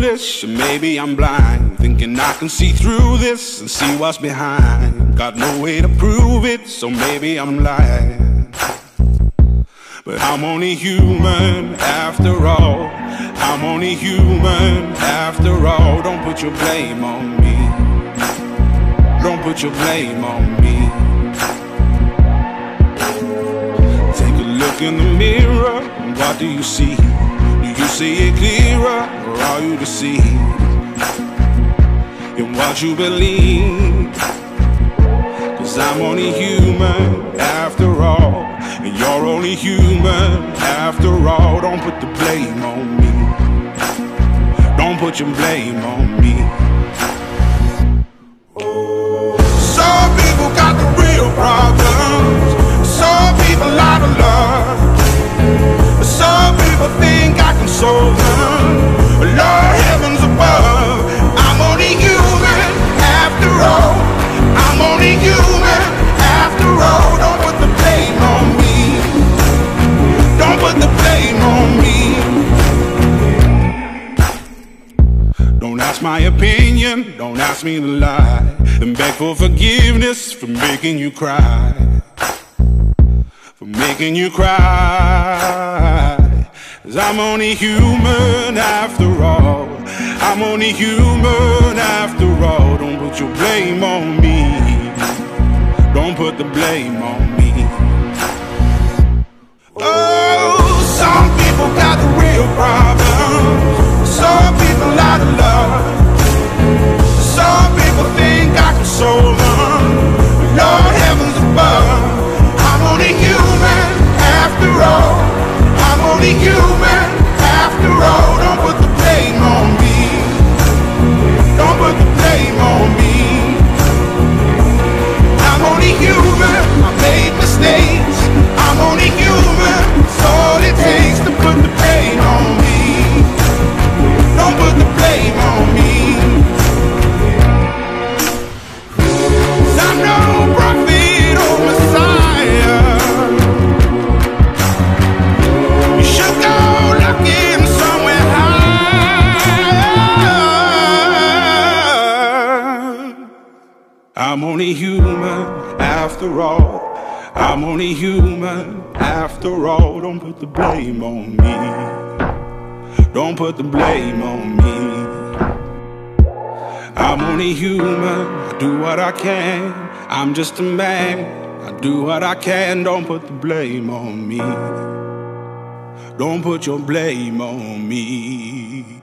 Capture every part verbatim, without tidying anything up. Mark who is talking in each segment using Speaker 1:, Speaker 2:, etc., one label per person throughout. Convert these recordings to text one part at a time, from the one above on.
Speaker 1: foolish, or maybe I'm blind, thinking I can see through this and see what's behind. Got no way to prove it, so maybe I'm lying. But I'm only human after all. I'm only human after all. Don't put your blame on me. Don't put your blame on me. Take a look in the mirror, and what do you see? Do you see it clearer, or are you deceived in what you believe? Cause I'm only human after all, and you're only human after all. Don't put the blame on me. Don't put your blame on me. Some people got the real problems. Some people out of love. Some people think I can solve them. Lord heavens above, I'm only human after all. I'm only human after all. Don't put the blame on me. Don't put the blame on me. Don't ask my opinion, don't ask me to lie, and beg for forgiveness for making you cry. For making you cry. Cause I'm only human after all. I'm only human after all. Don't put your blame on me. Don't put the blame on me. Oh, some people got the real problems. Some people out of love. Some people think I can solve them. Lord heavens above, I'm only human after all. I'm only human after all. Don't put the blame on me. Don't put the blame on me. I'm only human, I made mistakes. I'm only human, it's all it takes to put the blame on me. Don't put the blame on me. Cause I'm no prophet or Messiah. You should go looking somewhere higher. I'm only human after all. I'm only human after all. Don't put the blame on me. Don't put the blame on me. I'm only human, I do what I can. I'm just a man, I do what I can. Don't put the blame on me. Don't put your blame on me.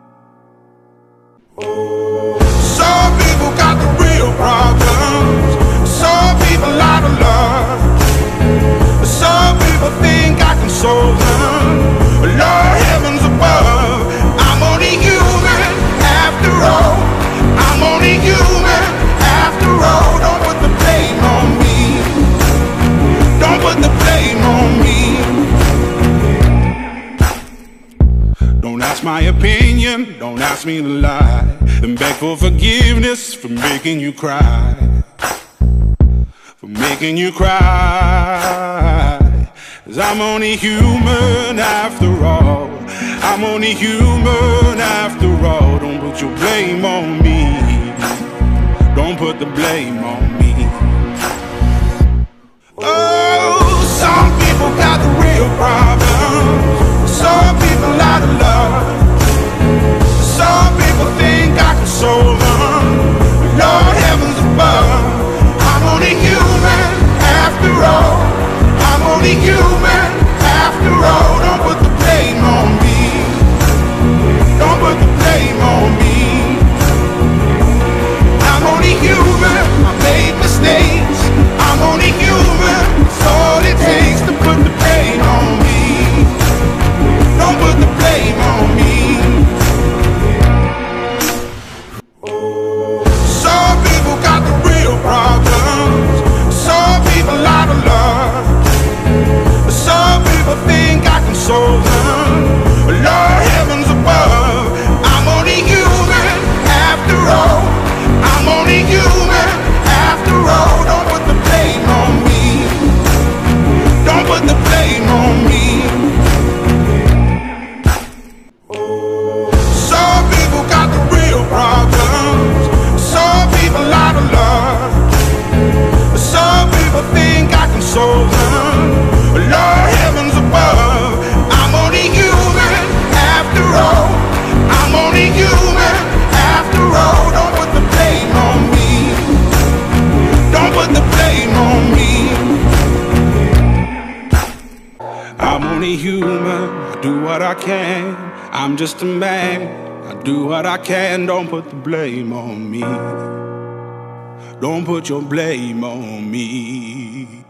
Speaker 1: Some people got the real problems. Some people out of love. Some people think I can solve them. Lord heavens above, I'm only human after all. I'm only human after all. Don't put the blame on me. Don't put the blame on me. Don't ask my opinion, don't ask me to lie, and beg for forgiveness for making you cry. For making you cry. Cause I'm only human after all. I'm only human after all. Don't put your blame on me. Don't put the blame on me. Oh, some people got the real problems. Some people out of love. Some people think I can solve them. Lord heavens above, I'm only human after all. I'm only human after all. Don't put the blame on me. Don't put the blame on me. I'm only human, I made mistakes. I'm only human, it's all it takes to put the blame on me. Don't put the blame on me. Some people got the real problems. Some people out of love. Some people think I can solve them. Lord heavens above, I'm only what I can. I'm just a man. I do what I can. Don't put the blame on me. Don't put your blame on me.